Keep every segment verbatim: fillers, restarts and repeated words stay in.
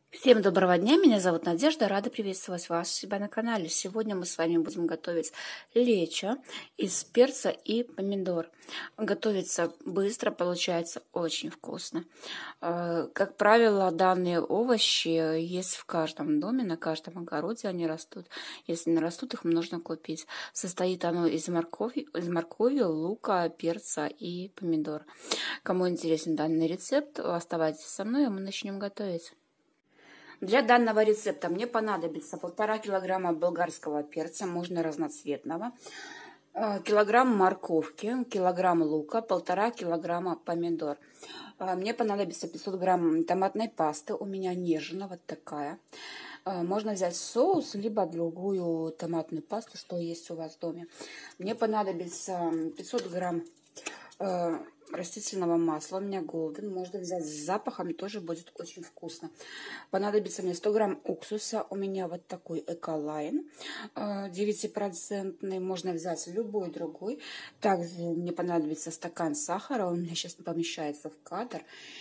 Всем доброго дня, меня зовут Надежда, рада приветствовать вас у себя на канале. Сегодня мы с вами будем готовить лечо из перца и помидор. Готовится быстро, получается очень вкусно. Как правило, данные овощи есть в каждом доме, на каждом огороде они растут. Если не растут, их нужно купить. Состоит оно из моркови, из моркови, лука, перца и помидор. Кому интересен данный рецепт, оставайтесь со мной, и мы начнем готовить. Для данного рецепта мне понадобится полтора килограмма болгарского перца, можно разноцветного, килограмм морковки, килограмм лука, полтора килограмма помидор. Мне понадобится пятьсот грамм томатной пасты, у меня нежная, вот такая. Можно взять соус, либо другую томатную пасту, что есть у вас в доме. Мне понадобится пятьсот грамм растительного масла, у меня Golden, можно взять с запахом, тоже будет очень вкусно. Понадобится мне сто грамм уксуса, у меня вот такой Эколайн девятипроцентный, можно взять любой другой. Также мне понадобится стакан сахара, он у меня сейчас не помещается в кадр.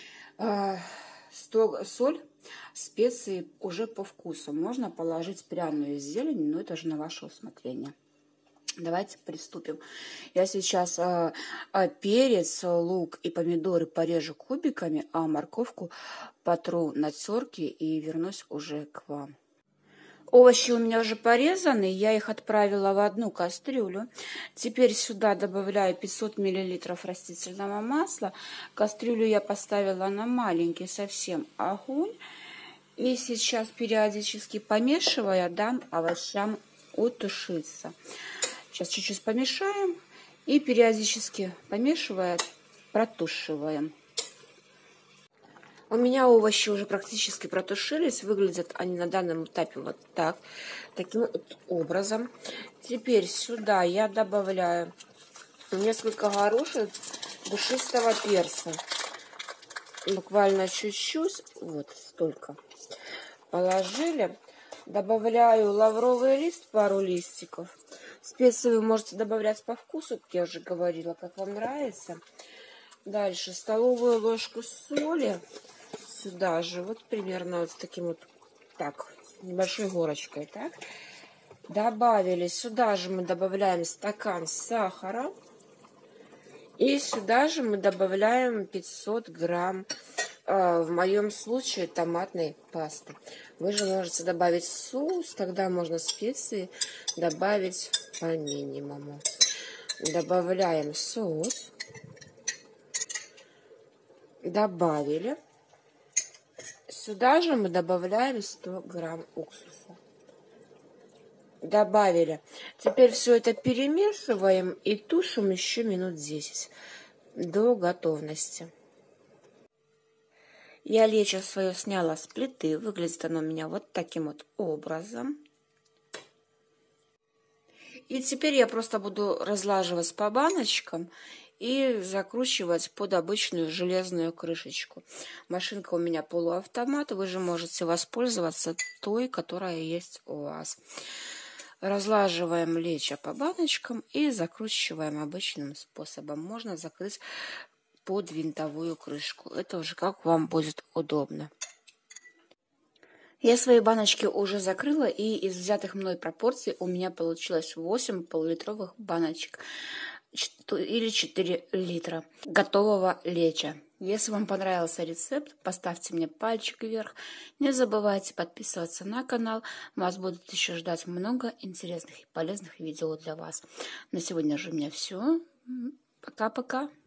сто соль, специи уже по вкусу, можно положить пряную зелень, но это уже на ваше усмотрение. Давайте приступим. Я сейчас э, перец, лук и помидоры порежу кубиками, а морковку потру на терке и вернусь уже к вам. Овощи у меня уже порезаны, я их отправила в одну кастрюлю. Теперь сюда добавляю пятьсот миллилитров растительного масла. Кастрюлю я поставила на маленький совсем огонь. И сейчас периодически помешивая, дам овощам утушиться. Сейчас чуть-чуть помешаем и периодически помешивая, протушиваем. У меня овощи уже практически протушились. Выглядят они на данном этапе вот так, таким вот образом. Теперь сюда я добавляю несколько горошин душистого перца. Буквально чуть-чуть, вот столько положили. Добавляю лавровый лист, пару листиков. Специи вы можете добавлять по вкусу, как я уже говорила, как вам нравится. Дальше столовую ложку соли. Сюда же, вот примерно вот с таким вот, так, небольшой горочкой, так. Добавили, сюда же мы добавляем стакан сахара. И сюда же мы добавляем пятьсот грамм, э, в моем случае, томатной пасты. Вы же можете добавить соус, тогда можно специи добавить по минимуму. Добавляем соус. Добавили. Сюда же мы добавляем сто грамм уксуса. Добавили. Теперь все это перемешиваем и тушим еще минут десять до готовности. Я лечо свое сняла с плиты. Выглядит оно у меня вот таким вот образом. И теперь я просто буду разлаживать по баночкам и закручивать под обычную железную крышечку. Машинка у меня полуавтомат. Вы же можете воспользоваться той, которая есть у вас. Разлаживаем лечо по баночкам и закручиваем обычным способом. Можно закрыть под винтовую крышку. Это уже как вам будет удобно. Я свои баночки уже закрыла, и из взятых мной пропорций у меня получилось восемь полулитровых баночек или четыре литра готового леча. Если вам понравился рецепт, поставьте мне пальчик вверх. Не забывайте подписываться на канал. Вас будут еще ждать много интересных и полезных видео для вас. На сегодня же у меня все. Пока-пока.